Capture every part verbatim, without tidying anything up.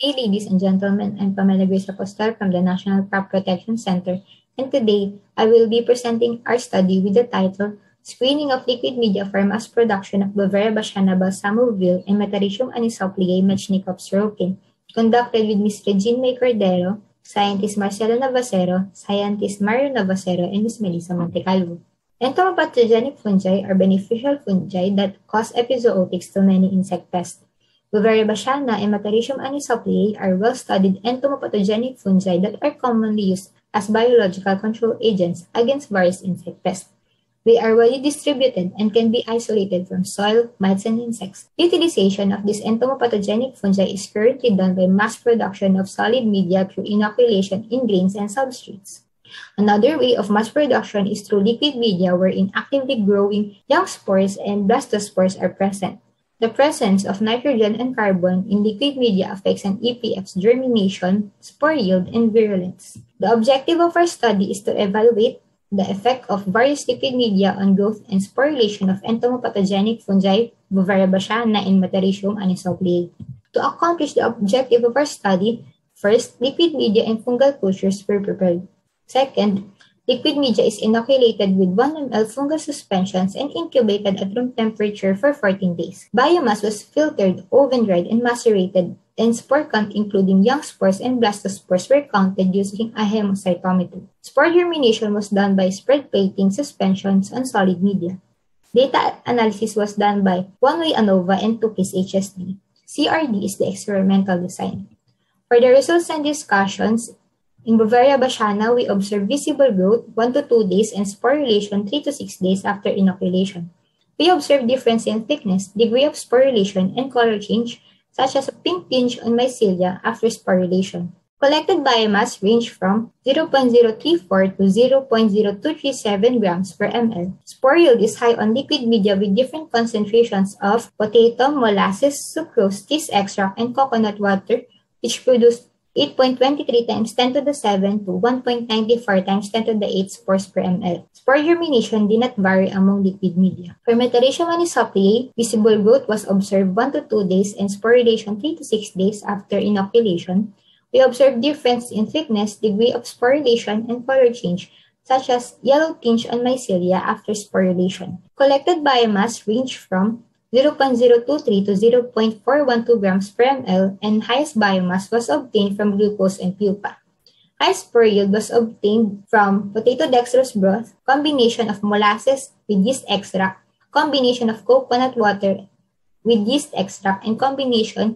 Hey, ladies and gentlemen, I'm Pamela Grace Apostol from the National Crop Protection Center, and today I will be presenting our study with the title Screening of Liquid Media for Mass Production of Beauveria bassiana balsamovir and Metarhizium anisopliae Metchnikoff Sorokin, conducted with Miz Regine May Cordero, Scientist Marcelo Navacero, Scientist Mario Navacero, and Miz Melissa Montecalvo. Entomopathogenic fungi are beneficial fungi that cause epizootics to many insect pests. Beauveria bassiana and Metarhizium anisopliae are well-studied entomopathogenic fungi that are commonly used as biological control agents against various insect pests. They are widely distributed and can be isolated from soil, mites, and insects. Utilization of these entomopathogenic fungi is currently done by mass production of solid media through inoculation in grains and substrates. Another way of mass production is through liquid media wherein actively growing young spores and blastospores are present. The presence of nitrogen and carbon in liquid media affects an E P F's germination, spore yield, and virulence. The objective of our study is to evaluate the effect of various liquid media on growth and sporulation of entomopathogenic fungi, Beauveria bassiana, and Metarhizium anisopliae. To accomplish the objective of our study, first, liquid media and fungal cultures were prepared. Second, liquid media is inoculated with one milliliter fungal suspensions and incubated at room temperature for fourteen days. Biomass was filtered, oven-dried, and macerated, and spore count including young spores and blastospores were counted using a hemocytometer. Spore germination was done by spread plating suspensions on solid media. Data analysis was done by one-way ANOVA and two-case H S D. C R D is the experimental design. For the results and discussions, in Beauveria bassiana, we observed visible growth one to two days and sporulation three to six days after inoculation. We observed difference in thickness, degree of sporulation, and color change, such as a pink tinge on mycelia after sporulation. Collected biomass ranged from zero point zero three four to zero point zero two three seven grams per milliliter. Spore yield is high on liquid media with different concentrations of potato, molasses, sucrose, yeast extract, and coconut water, which produced eight point two three times ten to the seven to one point nine four times ten to the eight spores per milliliter. Spore germination did not vary among liquid media. For Metarhizium anisopliae, visible growth was observed one to two days and sporulation three to six days after inoculation. We observed difference in thickness, degree of sporulation, and color change, such as yellow tinge on mycelia after sporulation. Collected biomass ranged from zero point zero two three to zero point four one two grams per milliliter, and highest biomass was obtained from glucose and pupa. High spore yield was obtained from potato dextrose broth, combination of molasses with yeast extract, combination of coconut water with yeast extract, and combination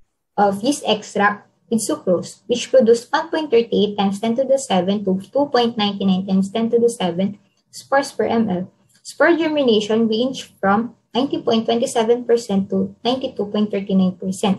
of yeast extract with sucrose, which produced one point three eight times ten to the seven to two point nine nine times ten to the seven spores per milliliter. Spore germination ranged from ninety point two seven percent to ninety-two point three nine percent.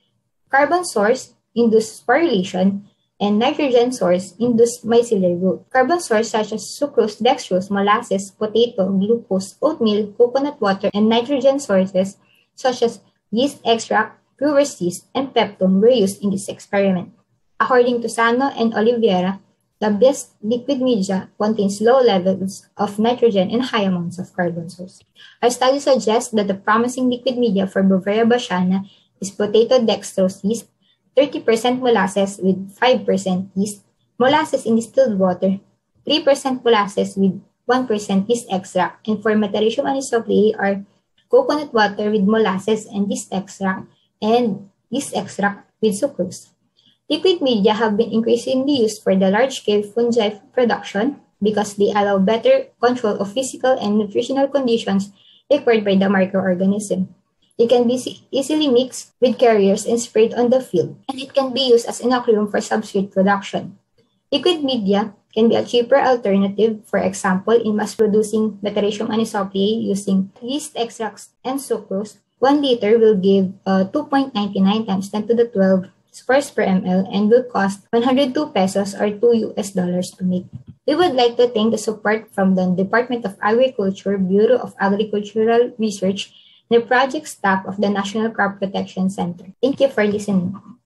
Carbon source induced sporulation, and nitrogen source induced mycelial growth. Carbon source such as sucrose, dextrose, molasses, potato, glucose, oatmeal, coconut water, and nitrogen sources such as yeast extract, brewer's yeast, and peptone were used in this experiment. According to Sano and Oliveira, the best liquid media contains low levels of nitrogen and high amounts of carbon source. Our study suggests that the promising liquid media for Beauveria bassiana is potato dextrose yeast, thirty percent molasses with five percent yeast, molasses in distilled water, three percent molasses with one percent yeast extract, and for Metarhizium anisopliae are coconut water with molasses and yeast extract, and yeast extract with sucrose. Liquid media have been increasingly used for the large-scale fungi production because they allow better control of physical and nutritional conditions required by the microorganism. It can be easily mixed with carriers and sprayed on the field, and it can be used as inoculum for substrate production. Liquid media can be a cheaper alternative, for example, in mass-producing Metarhizium anisopliae using yeast extracts and sucrose. One liter will give uh, two point nine nine times ten to the twelve spores per milliliter and will cost one hundred two pesos or two U S dollars to make. We would like to thank the support from the Department of Agriculture, Bureau of Agricultural Research, and the project staff of the National Crop Protection Center. Thank you for listening.